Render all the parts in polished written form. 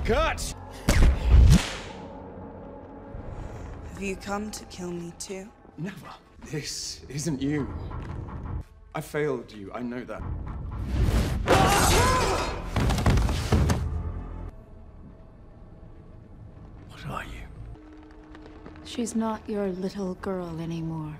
Cut! Have you come to kill me too? Never. This isn't you. I failed you, I know that. What are you? She's not your little girl anymore.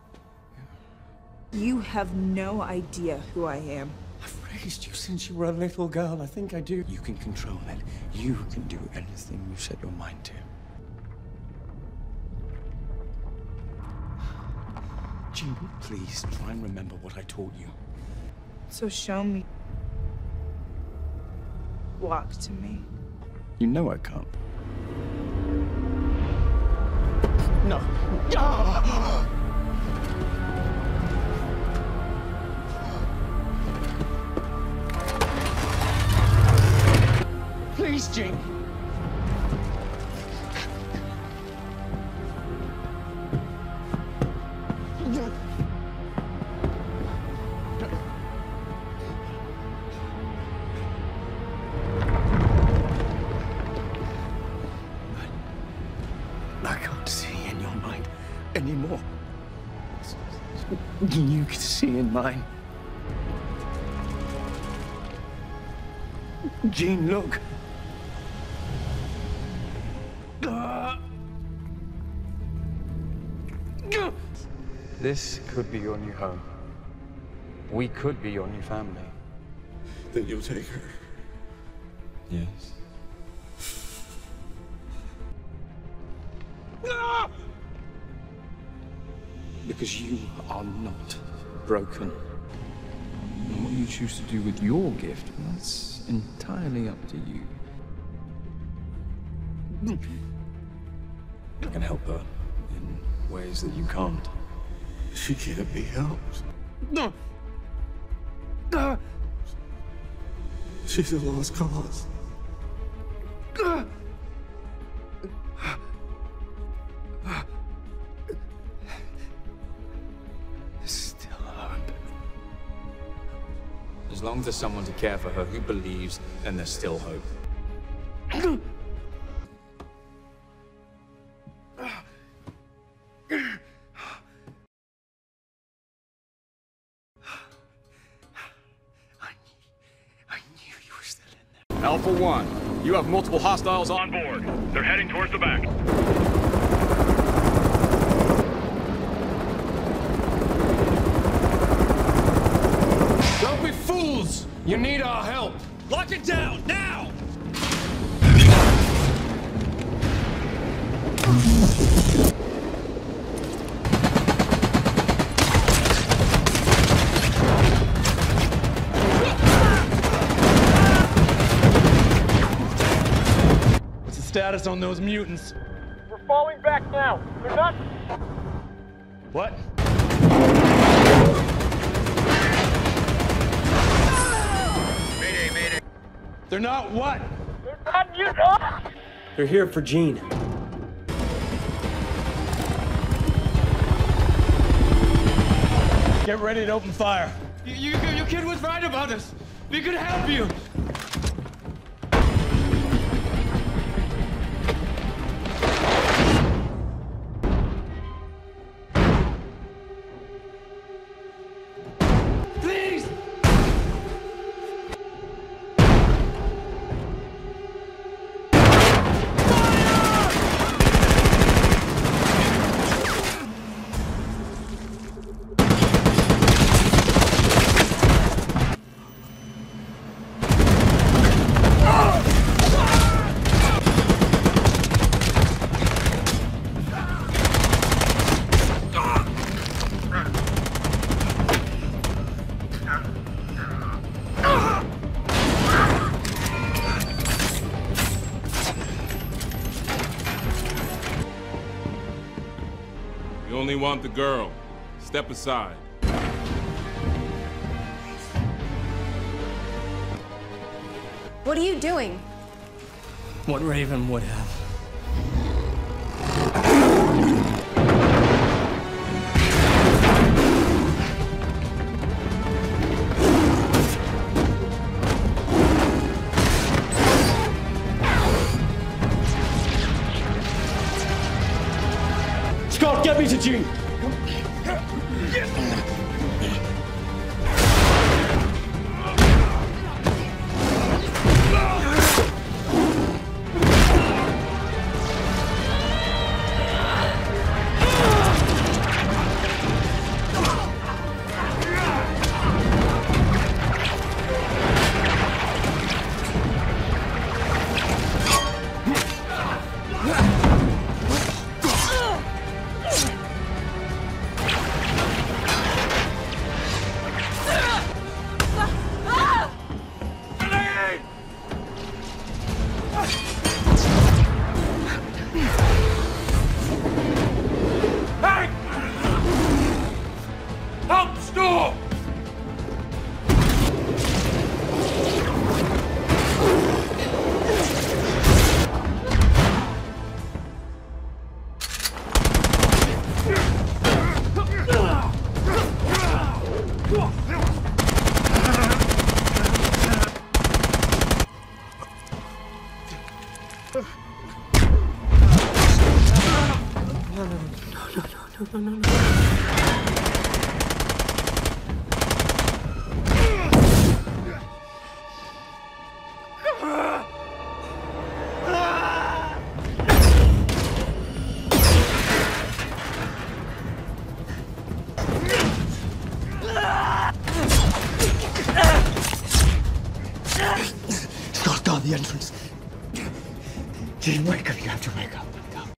You have no idea who I am. I've raised you since you were a little girl. I think I do. You can control it. You can do anything you set your mind to. Jean, please try and remember what I taught you. So show me. Walk to me. You know I can't. No. Ah! Please, Jean. I can't see in your mind anymore. You can see in mine. Jean, look. This could be your new home. We could be your new family. Then you'll take her. Yes. Because you are not broken. And what you choose to do with your gift, that's entirely up to you. I can help her in ways that you can't. She can't be helped. No. She's a lost cause. There's still hope. As long as there's someone to care for her who believes, then there's still hope. Alpha 1, you have multiple hostiles on board. They're heading towards the back. Don't be fools! You need our help! Lock it down, now! Status on those mutants. We're falling back now. They're not... What? Mayday, mayday. They're not what? They're not mutants! They're here for Jean. Get ready to open fire. Your kid was right about us. We could help you. You only want the girl. Step aside. What are you doing? What Raven would have. to Jean! The entrance. Jean, wake up. You have to wake up. Wake up.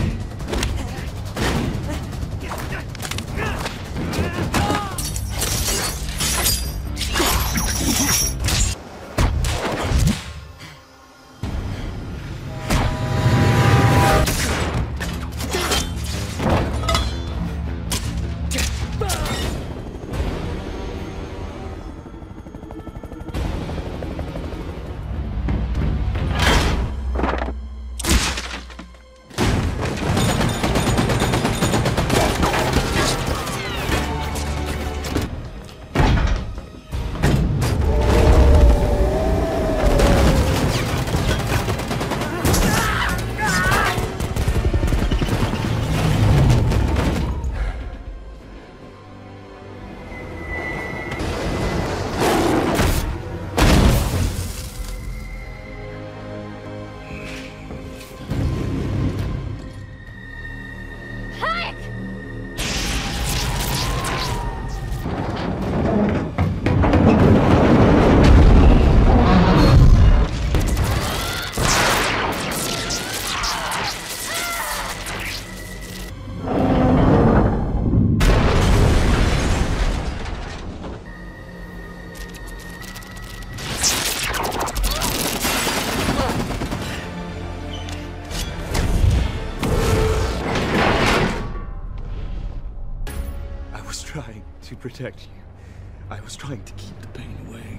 Trying to protect you. I was trying to keep the pain away.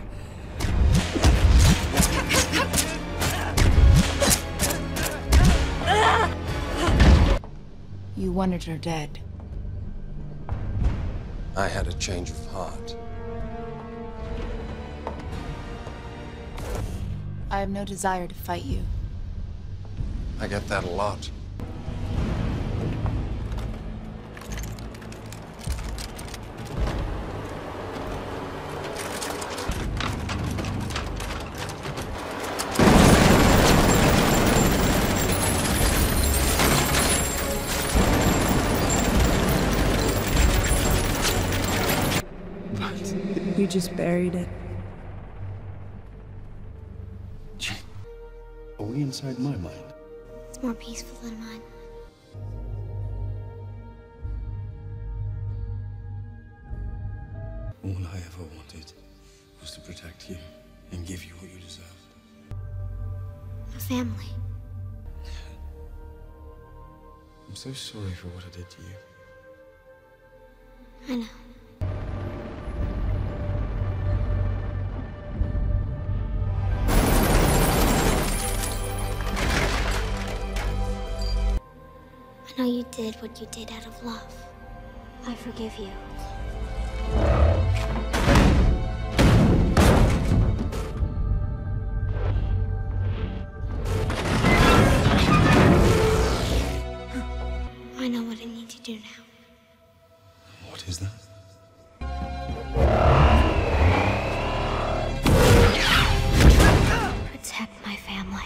You wanted her dead. I had a change of heart. I have no desire to fight you. I get that a lot. You just buried it. Are we inside my mind? It's more peaceful than mine. All I ever wanted was to protect you and give you what you deserved. A family. I'm so sorry for what I did to you. I know. I know you did what you did out of love. I forgive you. I know what I need to do now. What is that? Protect my family.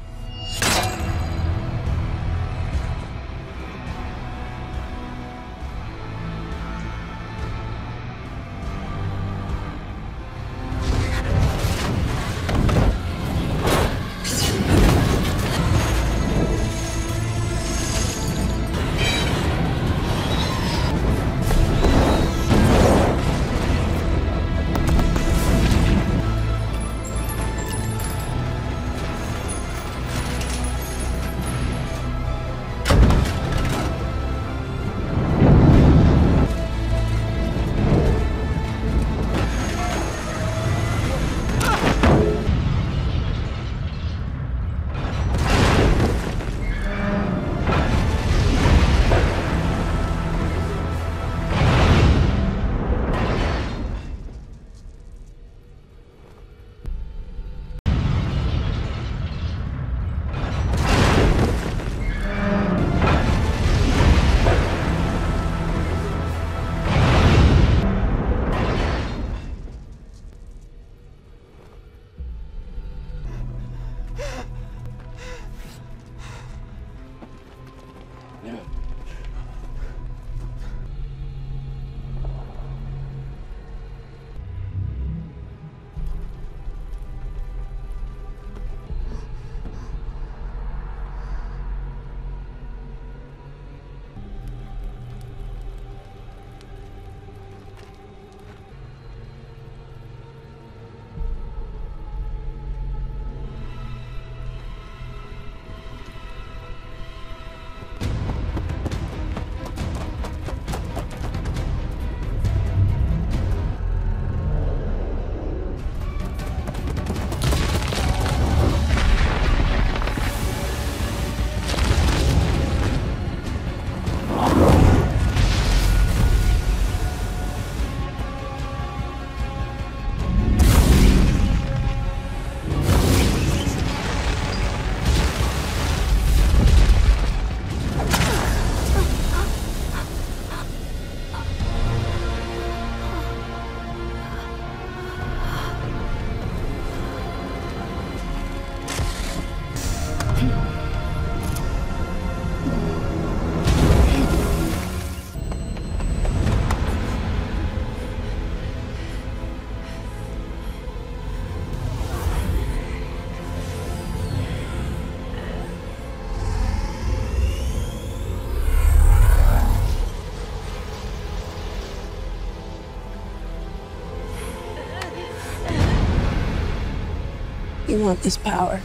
You want this power.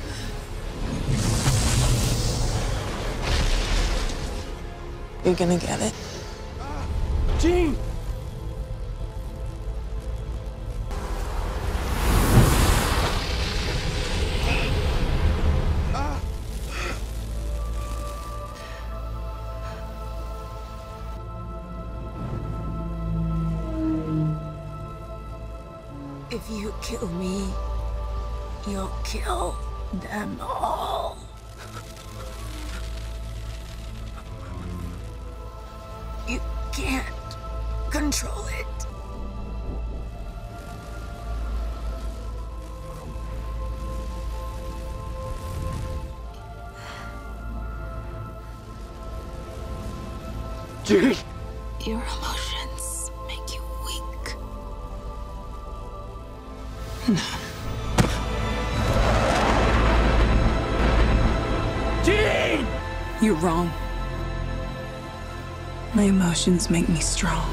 You're gonna get it. Jean! If you kill me, you'll kill them all. You can't control it. Jean! Your emotions make you weak. Jean! You're wrong. My emotions make me strong.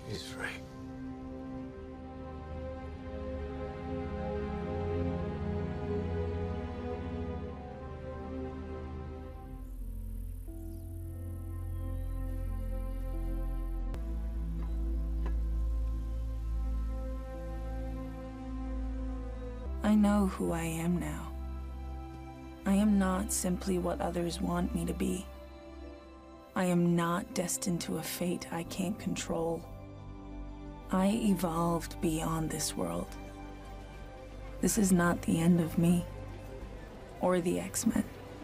He's free. I know who I am now. I am not simply what others want me to be. I am not destined to a fate I can't control. I evolved beyond this world. This is not the end of me, or the X-Men.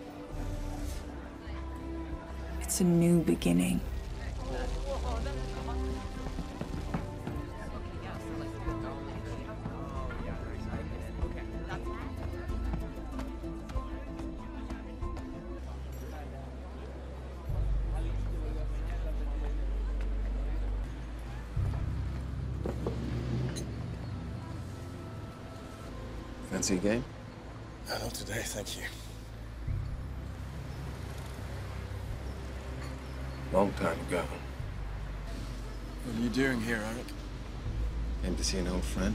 It's a new beginning. Fancy a game? Not today, thank you. Long time ago. What are you doing here, Eric? Came to see an old friend.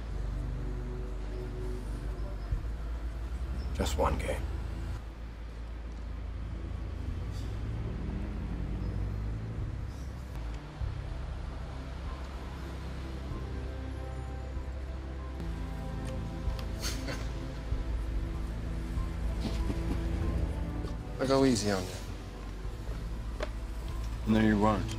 Just one game. I go easy on you. No, you won't.